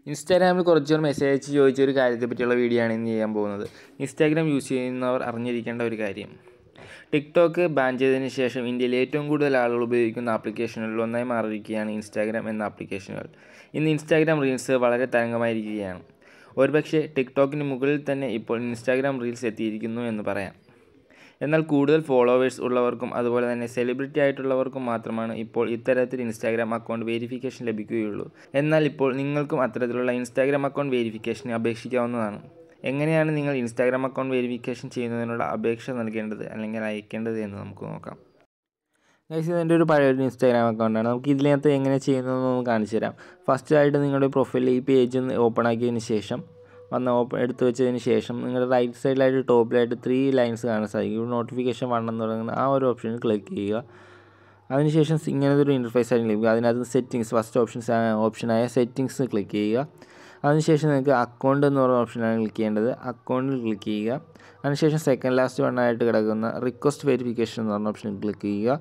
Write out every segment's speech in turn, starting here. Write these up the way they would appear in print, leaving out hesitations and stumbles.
ഇൻസ്റ്റാഗ്രാമിൽ കുറച്ച് മെസ്സേജ് അയച്ച് ചോദിച്ചൊരു കാര്യത്തെപ്പറ്റിയുള്ള വീഡിയോ ആണ് ഇന്ന് ചെയ്യാൻ പോകുന്നത്. ഇൻസ്റ്റാഗ്രാം യൂസ് ചെയ്യുന്നവർ അറിഞ്ഞിരിക്കേണ്ട ഒരു കാര്യം. ടിക്ടോക്ക് ബാൻ ചെയ്തതിന് ശേഷം ഇന്ത്യയിൽ ഏറ്റവും കൂടുതൽ ആളുകൾ ഉപയോഗിക്കുന്ന ആപ്ലിക്കേഷനുകളിൽ ഒന്നായി മാറിയിരിക്കുകയാണ് ഇൻസ്റ്റാഗ്രാം എന്ന ആപ്ലിക്കേഷനുകൾ. ഇന്ന് ഇൻസ്റ്റാഗ്രാം റീൽസ് വളരെ തരംഗമായിരിക്കുകയാണ്. ഒരുപക്ഷെ ടിക്ടോക്കിന് മുകളിൽ തന്നെ ഇപ്പോൾ ഇൻസ്റ്റാഗ്രാം റീൽസ് എത്തിയിരിക്കുന്നു എന്ന് പറയാം. എന്നാൽ കൂടുതൽ ഫോളോവേഴ്സ് ഉള്ളവർക്കും അതുപോലെ തന്നെ സെലിബ്രിറ്റി ആയിട്ടുള്ളവർക്കും മാത്രമാണ് ഇപ്പോൾ ഇത്തരത്തിൽ ഇൻസ്റ്റാഗ്രാം അക്കൗണ്ട് വെരിഫിക്കേഷൻ ലഭിക്കുകയുള്ളൂ. എന്നാൽ ഇപ്പോൾ നിങ്ങൾക്കും അത്തരത്തിലുള്ള ഇൻസ്റ്റാഗ്രാം അക്കൗണ്ട് വെരിഫിക്കേഷന് അപേക്ഷിക്കാവുന്നതാണ്. എങ്ങനെയാണ് നിങ്ങൾ ഇൻസ്റ്റാഗ്രാം അക്കൗണ്ട് വെരിഫിക്കേഷൻ ചെയ്യുന്നതിനുള്ള അപേക്ഷ നൽകേണ്ടത് അല്ലെങ്കിൽ അയക്കേണ്ടത് എന്ന് നമുക്ക് നോക്കാം. ഗൈസ്, ഇതെൻ്റെ ഒരു പഴയൊരു ഇൻസ്റ്റാഗ്രാം അക്കൗണ്ടാണ്. നമുക്ക് ഇതിനകത്ത് എങ്ങനെ ചെയ്യുന്നതെന്ന് കാണിച്ചു തരാം. ഫസ്റ്റ് ആയിട്ട് നിങ്ങളുടെ പ്രൊഫൈൽ ഈ പേജ് ഓപ്പൺ ആക്കിയതിന് ശേഷം എടുത്തു വെച്ചതിന് ശേഷം നിങ്ങളുടെ റൈറ്റ് സൈഡിലായിട്ട് ടോപ്പിലായിട്ട് 3 ലൈൻസ് കാണാൻ സാധിക്കും. നോട്ടിഫിക്കേഷൻ 1 എന്ന് പറയുന്ന ആ ഒരു ഓപ്ഷനിൽ ക്ലിക്ക് ചെയ്യുക. അതിനുശേഷം ഇങ്ങനത്തെ ഒരു ഇൻ്റർഫേസ് ആയിരിക്കും ലഭിക്കുക. അതിനകത്ത് സെറ്റിങ്സ് ഫസ്റ്റ് ഓപ്ഷനായ സെറ്റിങ്സ് ക്ലിക്ക് ചെയ്യുക. അതിനുശേഷം നിങ്ങൾക്ക് അക്കൗണ്ട് എന്ന് പറയുന്ന ഓപ്ഷനാണ് ക്ലിക്ക് ചെയ്യേണ്ടത്. അക്കൗണ്ടിൽ ക്ലിക്ക് ചെയ്യുക. അതിനുശേഷം സെക്കൻഡ് ലാസ്റ്റ് വണ്ണായിട്ട് കിടക്കുന്ന റിക്വസ്റ്റ് വെരിഫിക്കേഷൻ എന്ന് പറഞ്ഞ ഓപ്ഷനിൽ ക്ലിക്ക് ചെയ്യുക.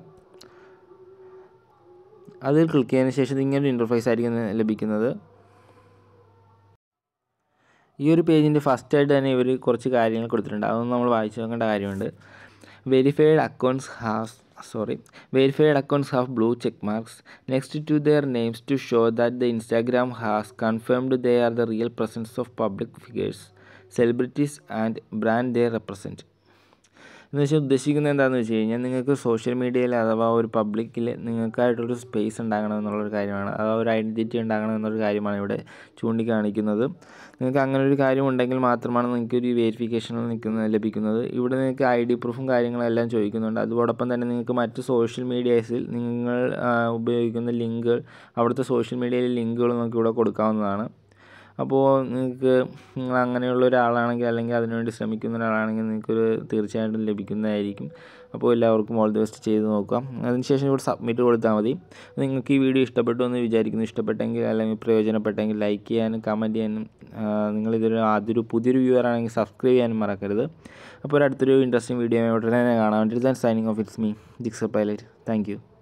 അതിൽ ക്ലിക്ക് ചെയ്തതിന് ശേഷം ഇങ്ങനൊരു ഇൻ്റർഫേസ് ആയിരിക്കും ലഭിക്കുന്നത്. ഈ ഒരു പേജിൻ്റെ ഫസ്റ്റായിട്ട് തന്നെ ഇവർ കുറച്ച് കാര്യങ്ങൾ കൊടുത്തിട്ടുണ്ട്. അതൊന്നും നമ്മൾ വായിച്ചു നോക്കേണ്ട കാര്യമുണ്ട്. Verified accounts have blue check marks next to their names to show that the Instagram has confirmed they are the real presence of public figures, celebrities and brand they represent. എന്ന് വെച്ചാൽ ഉദ്ദേശിക്കുന്നത് എന്താണെന്ന് വെച്ച് കഴിഞ്ഞാൽ നിങ്ങൾക്ക് സോഷ്യൽ മീഡിയയിൽ അഥവാ ഒരു പബ്ലിക്കിൽ നിങ്ങൾക്കായിട്ടൊരു സ്പേസ് ഉണ്ടാകണമെന്നുള്ളൊരു കാര്യമാണ്. അഥവാ ഒരു ഐഡൻറ്റിറ്റി ഉണ്ടാകണമെന്നൊരു കാര്യമാണ് ഇവിടെ ചൂണ്ടിക്കാണിക്കുന്നത്. നിങ്ങൾക്ക് അങ്ങനെ ഒരു കാര്യം ഉണ്ടെങ്കിൽ മാത്രമാണ് നിങ്ങൾക്കൊരു വെരിഫിക്കേഷൻ ലഭിക്കുന്നത്. ഇവിടെ നിങ്ങൾക്ക് ID പ്രൂഫും കാര്യങ്ങളെല്ലാം ചോദിക്കുന്നുണ്ട്. അതോടൊപ്പം തന്നെ നിങ്ങൾക്ക് മറ്റ് സോഷ്യൽ മീഡിയാസിൽ നിങ്ങൾ ഉപയോഗിക്കുന്ന ലിങ്കുകൾ, അവിടുത്തെ സോഷ്യൽ മീഡിയയിലെ ലിങ്കുകൾ നമുക്ക് ഇവിടെ കൊടുക്കാവുന്നതാണ്. അപ്പോൾ നിങ്ങൾ അങ്ങനെയുള്ള ഒരാളാണെങ്കിൽ അല്ലെങ്കിൽ അതിനുവേണ്ടി ശ്രമിക്കുന്ന ഒരാളാണെങ്കിൽ നിങ്ങൾക്കൊരു തീർച്ചയായിട്ടും ലഭിക്കുന്നതായിരിക്കും. അപ്പോൾ എല്ലാവർക്കും ഓൾ ദി ബെസ്റ്റ് ചെയ്ത് നോക്കാം. അതിനുശേഷം ഇവിടെ സബ്മിറ്റ് കൊടുത്താൽ മതി. നിങ്ങൾക്ക് ഈ വീഡിയോ ഇഷ്ടപ്പെട്ടു എന്ന് വിചാരിക്കുന്നു. ഇഷ്ടപ്പെട്ടെങ്കിൽ അല്ലെങ്കിൽ പ്രയോജനപ്പെട്ടെങ്കിൽ ലൈക്ക് ചെയ്യാനും കമൻറ്റ് ചെയ്യാനും, നിങ്ങളിതൊരു പുതിയൊരു വ്യൂവർ ആണെങ്കിൽ സബ്സ്ക്രൈബ് ചെയ്യാനും മറക്കരുത്. അപ്പോൾ അടുത്തൊരു ഇൻട്രസ്റ്റിംഗ് വീഡിയോ ഉടനെ തന്നെ കാണാം. Signing off, it's me Gixxer pilot. Thank U.